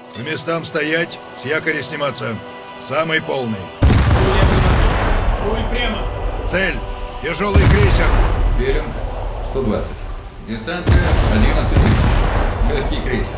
К местам стоять, с якоря сниматься. Самый полный. Руль прямо. Цель. Тяжелый крейсер. Беринг 120. Дистанция 11 тысяч. Легкий крейсер.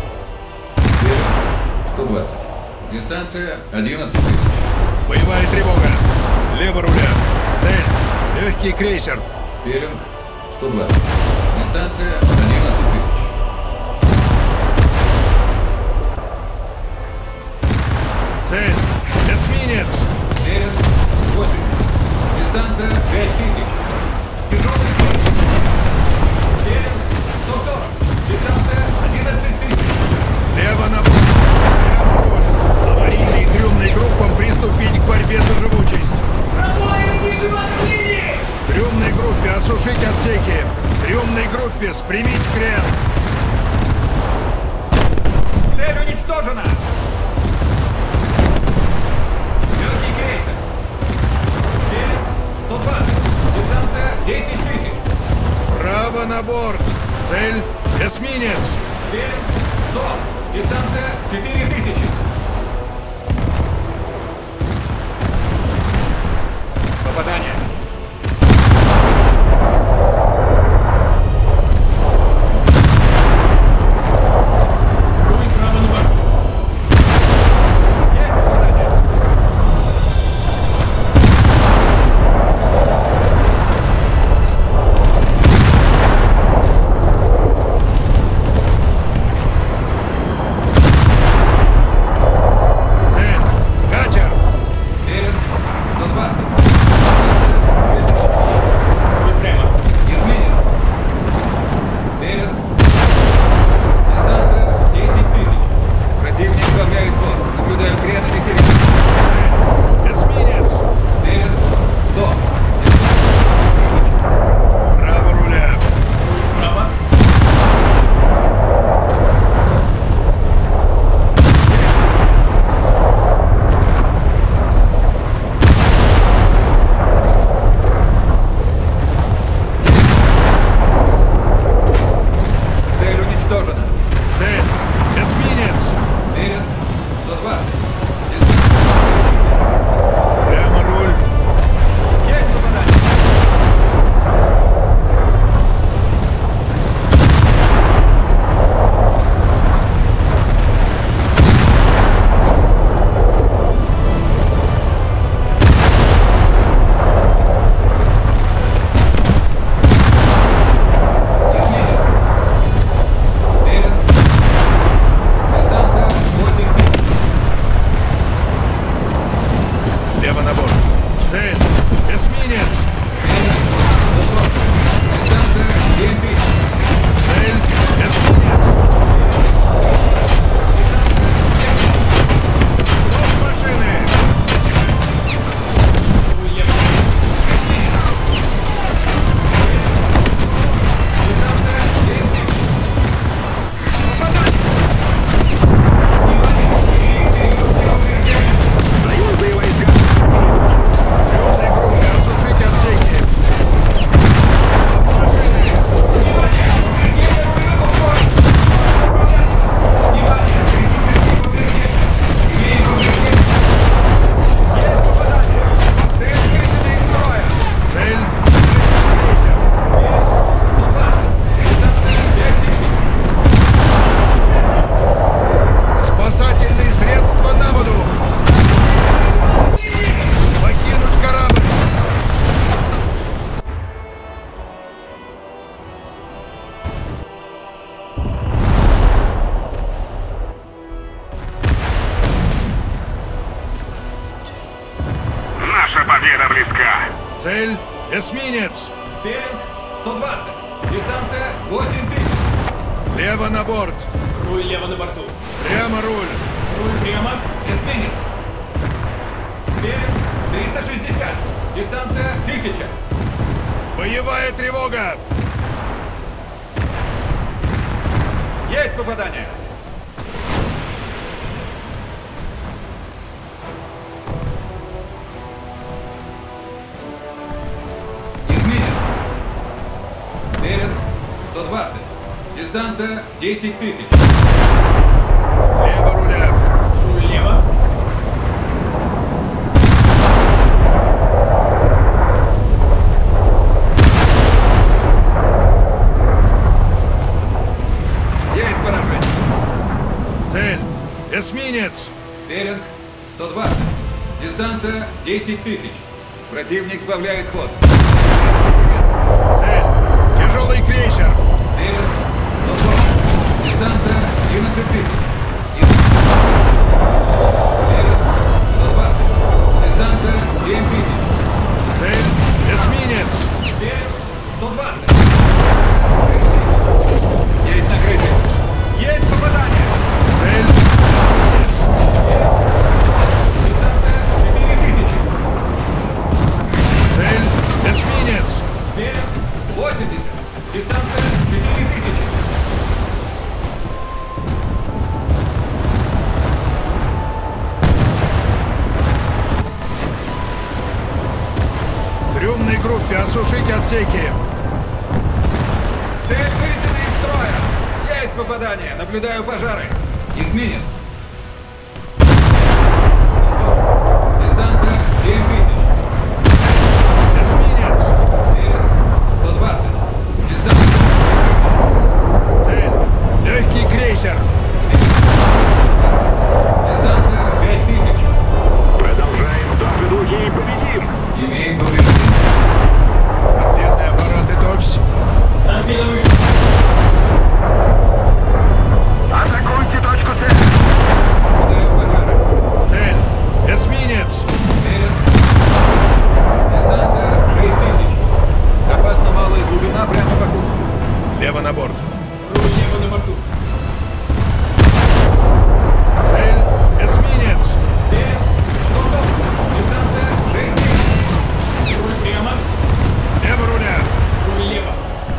Беринг 120. Дистанция 11 тысяч. Боевая тревога. Лево руля. Цель. Легкий крейсер. Беринг 120. Дистанция 11 тысяч. Цель. Эсминец. Беринг 80. Дистанция 5000. Тяжелый крейсер. Беринг 140. Дистанция 11 тысяч. Лево на борт. Аварийной и трюмной группам приступить к борьбе за живучесть. Пробоины ниже линии! Трюмной группе осушить отсеки. Трюмной группе спрямить крен. Цель уничтожена. Легкий крейсер. Беринг 120. Дистанция 10 тысяч. Право на борт. Цель. Эсминец. Беринг 100. Дистанция 4000. Попадание. Руль право на борт. Есть попадание. Цель. Катер. Беринг 120. Руль прямо. Изменится. Беринг. Дистанция 10 тысяч. Противник добавляет ход. Наблюдаю крен и дифференц. Эсминец. Беринг 100. Право руля. Руль право. Цель уничтожена. Цель. Эсминец. Беринг 120. Дистанция 1000. Прямо руль. Есть попадание. Изменится. Беринг. Дистанция 8000. Лево на борт. Цель. Эсминец. Беринг 140. Дистанция 9000. Цель. Эсминец. Стоп машины. Руль лево. Дистанция 9000. Боевые войска. Трюмной группе осушить отсеки. Стоп машины. Цель. Крейсер. Спасательные средства на воду. Покинуть корабль. Наша победа близка. Цель. Эсминец. Беринг 120. Дистанция 8000. Лево на борт. Руль лево на борту. Прямо руль. Руль прямо. Эсминец. Беринг 360. Дистанция 1000. Боевая тревога. Есть попадание. Изменится. Беринг 120. Дистанция 10 тысяч. Лево руля. Руль влево. Есть поражение. Цель. Эсминец. Беринг 120. Дистанция 10 тысяч. Противник сбавляет ход. Цель. Тяжелый крейсер. Беринг 140. Дистанция 11 тысяч. Беринг 120. Дистанция 7 тысяч. Цель. Эсминец. Беринг 120. 6 тысяч. Есть накрытие. Есть попадание. Цель. Эсминец. Дистанция 4000. Цель. Эсминец. Беринг 80. Дистанция 4000. Трюмной группе осушить отсеки. Цель выведена из строя. Есть попадание. Наблюдаю пожары. Эсминец. 140. Дистанция 7000. Эсминец. Беринг 120. Дистанция 7000. Цель. Легкий крейсер. Дистанция 5000. Продолжаем в том же духе и победим! Имеем повреждение. Торпедный аппарат ИТОВС. Торпеда выше. Атакуйте точку С! Наблюдаю пожары. Цель. Эсминец. Беринг. Дистанция 6000. Опасно малая глубина прямо по курсу. Лево на борт. Руль влево на борту. Цель. Эсминец. Беринг 140. Дистанция 6000. Руль прямо. Лево руля. Руль влево.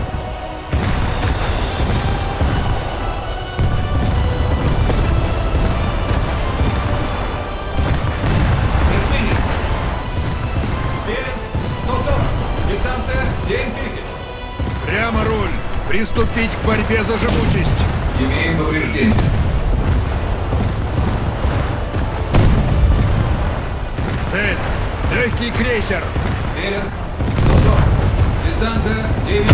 Эсминец. Беринг 140. Дистанция 7000. Прямо руль. Приступить к борьбе за живучесть. Имеем повреждение. Цель. Легкий крейсер. Беринг 140. Дистанция 9.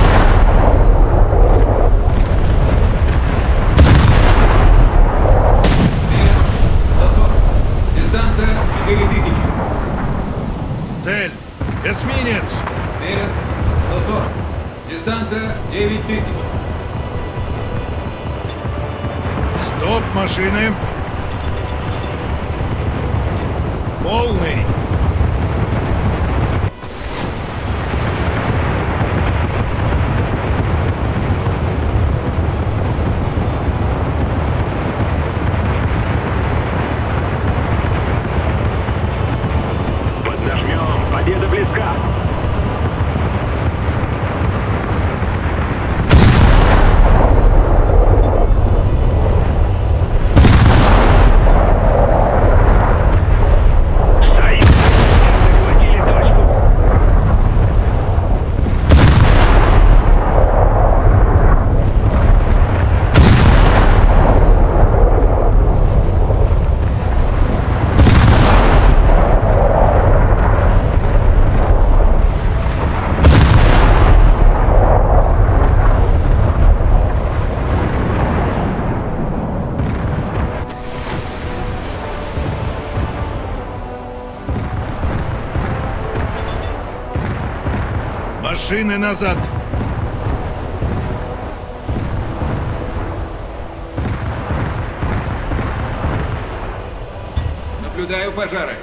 Беринг 140. Дистанция 4000. Цель. Эсминец. Беринг 140. Дистанция 9000. Стоп, машины. Полный. Поднажмем! Победа близка! Стоим! Захватили точку! Машины назад. Наблюдаю пожары.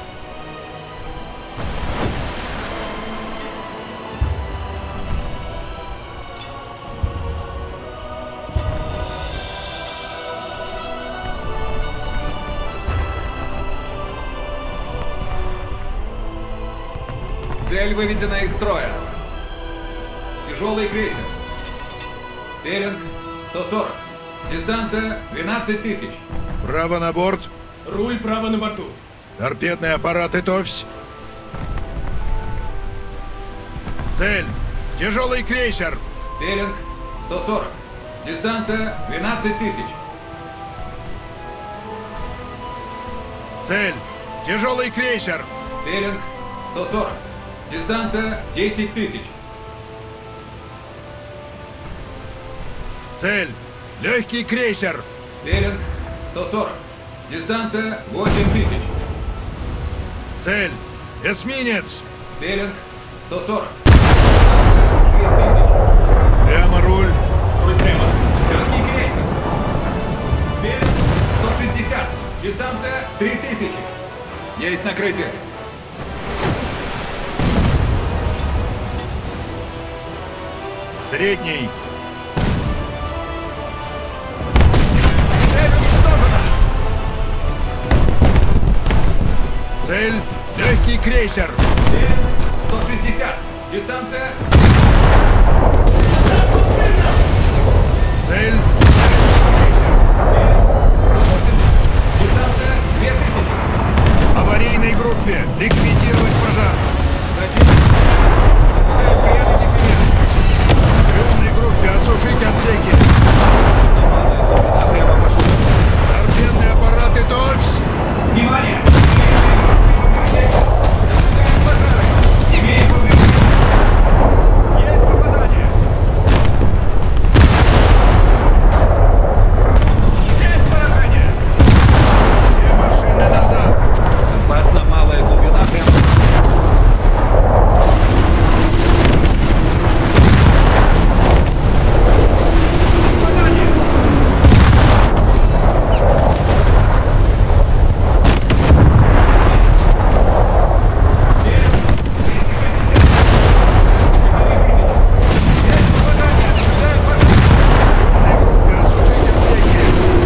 Цель выведена из строя. Тяжелый крейсер. Беринг 140. Дистанция 12000. Право на борт. Руль право на борту. Торпедный аппарат ИТОВС. Цель. Тяжелый крейсер. Беринг 140. Дистанция 12000. Цель. Тяжелый крейсер. Беринг 140. Дистанция 10 тысяч. Цель. Легкий крейсер. Беринг 140. Дистанция 8 тысяч. Цель. Эсминец. Беринг 140. Дистанция 6 тысяч. Прямо руль. Руль прямо. Легкий крейсер. Беринг 160. Дистанция 3000. Есть накрытие. Средний. Цель уничтожена. Цель. Легкий крейсер. Беринг 160. Дистанция. Цель. Легкий крейсер. Дистанция 2000. Аварийной группе. Ликвидировать пожар. Противник. Наблюдаю приятный дифференц. Трёмной группе осушить отсеки. Глубина прямо по шуму. Торпедные аппараты ТОВС. Внимание! Наблюдаем пожары. Имеем повреждение. Есть попадание. Есть поражение. Все машины назад. Опасно малая глубина прямо. Попадание. Группе осушить отсеки.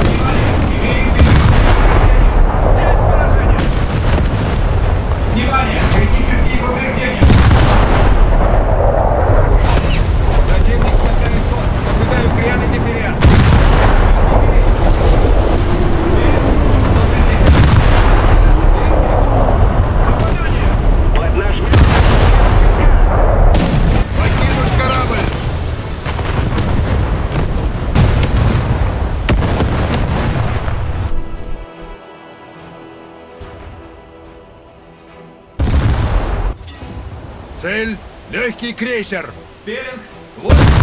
Внимание! Критические повреждения. Противник сменяет ход. Наблюдаю крен и дифференц. Под наш Покинуть корабль. Цель. Легкий крейсер. Беринг 8.